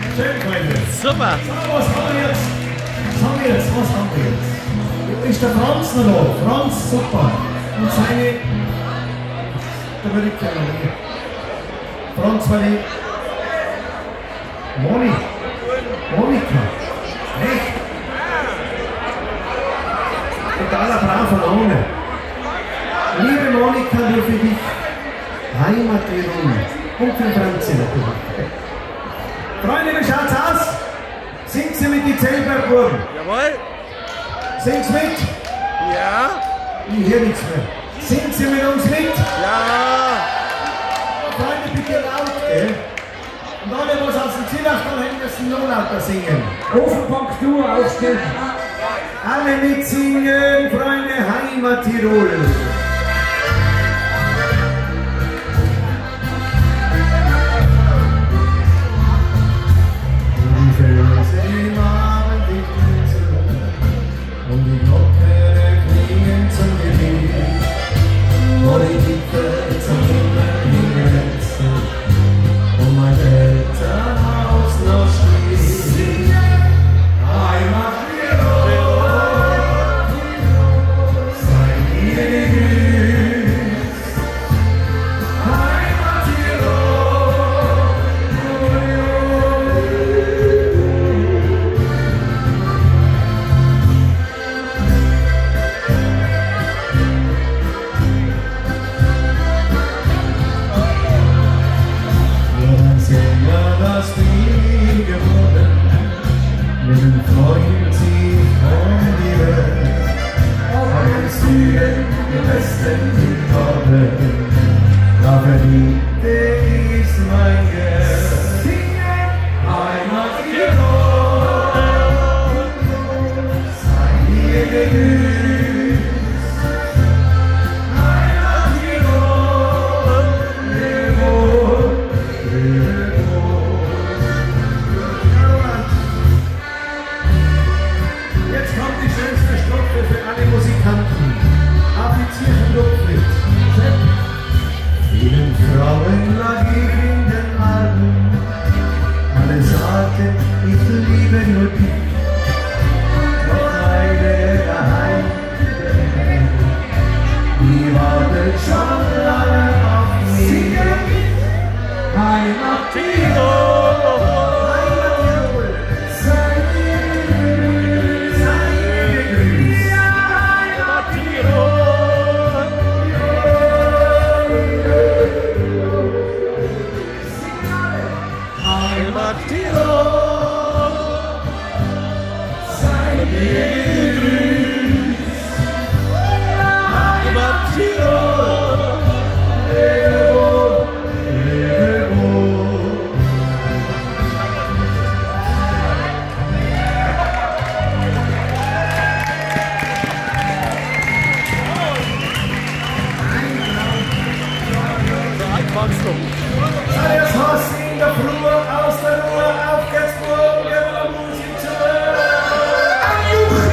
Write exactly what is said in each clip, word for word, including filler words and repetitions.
Schön, Freunde. Super. So, was haben wir jetzt? Was haben wir jetzt? Was haben wir jetzt? Ist der Franz noch da? Franz, super. Und seine... Da würde ich gerne hier. Franz, meine... Moni. Monika. Echt? Totaler braver Lohne. Liebe Monika, nur für dich Heimattirol und für Franzi natürlich. Freunde, wie schaut's aus? Singt sie mit die Zellbergburgen? Jawohl. Singt's mit? Ja. Ich höre nichts mehr. Singt sie mit uns mit? Ja. Freunde, bitte laut, gell? Und alle, was aus dem Zillachtal hängen, müssen nur lauter singen. Ofenpunktur aufstehen. Alle mitsingen, Freunde, Heimat Tirol. Die Felsen im Abend dichten zu und die Glocken klingen zum Gebet. Wo die Gipfel zum Himmel hingrenzen und mein Elternhaus noch steht. Heimat das Spiel gewonnen, mit freuen sie von dir. Auf den Zügen im Westen die Farbe, da verdiente ist mein Geld. Heimat Tirol, sei dir gegrüßt. Heimat Tirol, lebe, lebe. Jetzt kommt die schönste Strophe für alle Musikanten. Applizierten Luftlicht. Vielen Frauen lag ich in den Armen. Alle sagten, ich liebe nur dich. Doch eine daheim, die wartet schon lange auf mich. Heimat Tirol. Jetzt hast du in der Flur, aus der Ruhe, auf geht's morgen, Musik zu hören.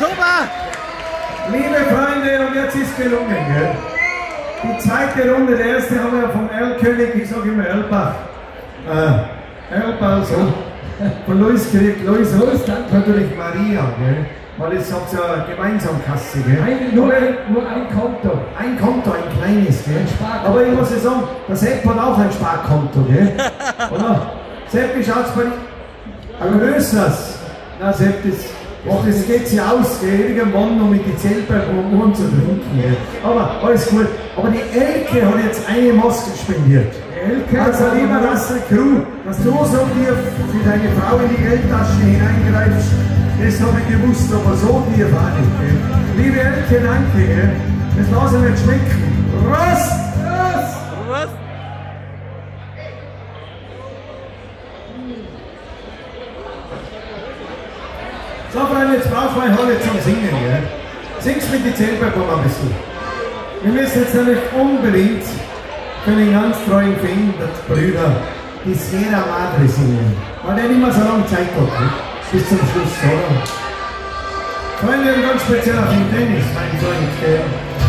Super! Liebe Freunde, und jetzt ist gelungen, gell? Die zweite Runde, der erste haben wir vom Erlkönig, ich sage immer Erlbach. Äh, Erlbach, so. Von Luis gekriegt, Luis, Luis, danke natürlich Maria, gell? Weil ich hab's ja gemeinsam Kasse, gell? Ein, nur, nur ein Konto. Ein Konto, ein kleines, gell? Ein Sparkonto. Aber ich muss ja sagen, der Sepp hat auch ein Sparkonto, gell? Oder? Sepp, wie schaut's bei dir? Ein größeres. Na Sepp, das, oh, das geht sich aus, gell? Irgendwann noch mit den Zellberg-Uhren zu trinken, gell? Aber alles gut. Aber die Elke hat jetzt eine Maske spendiert. Elke, Also lieber Russell Crew, dass du so dir für deine Frau in die Geldtasche hineingreifst, das habe ich gewusst, aber so dir war nicht. Gell? Liebe Elke, danke. Gell? Das lassen wir nicht schmecken. Prost! Prost! Was? So, Freunde, jetzt brauchen wir heute zum Singen. Gell? Singst mit die Zellberg ein bisschen. Wir müssen jetzt nämlich unbedingt für den ganz treuen Fan, der Brüder, die Sierra Madre singen. Weil der nicht mehr so lange Zeit hat, ne? Bis zum Schluss, oder? Freunde, ganz speziell auf den Dennis, mein Freund, der